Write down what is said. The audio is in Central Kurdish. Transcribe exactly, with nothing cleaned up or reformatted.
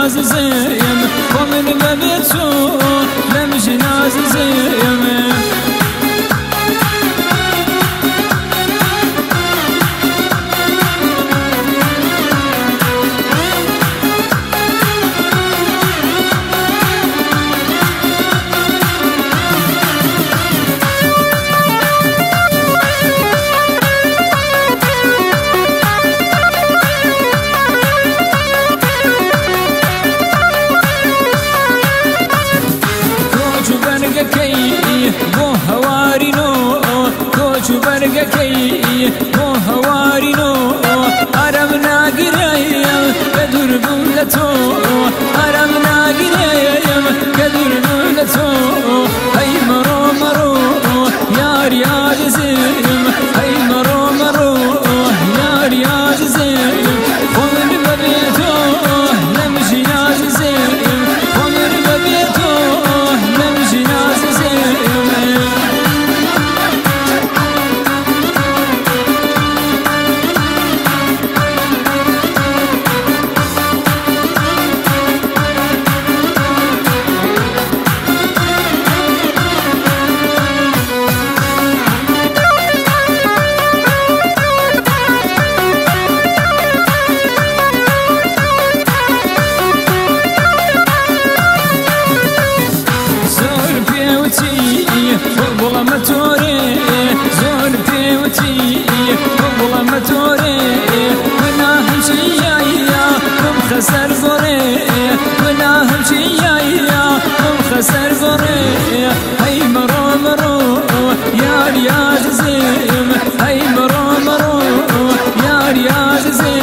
عزيزيم ومن ببيتو لمجن عزيزيم بو هوارينو كوچو برگكي بو هوارينو ارم ناگريم كدر بولتو ارم ناگريم كدر بولتو اي مرو مرو يار يعزيم اي مرو مرو يار يعزيم ومن ببيتو نمشي يعزيم ومن ببيتو نمشي يعزيم والله متوري زور بيوتي والله متوري وانا همشي يا كم خسر زوري وانا همشي يا كم خسر زوري هاي مرو مرو يا يا جزيم هاي مرو مرو يا يا جزيم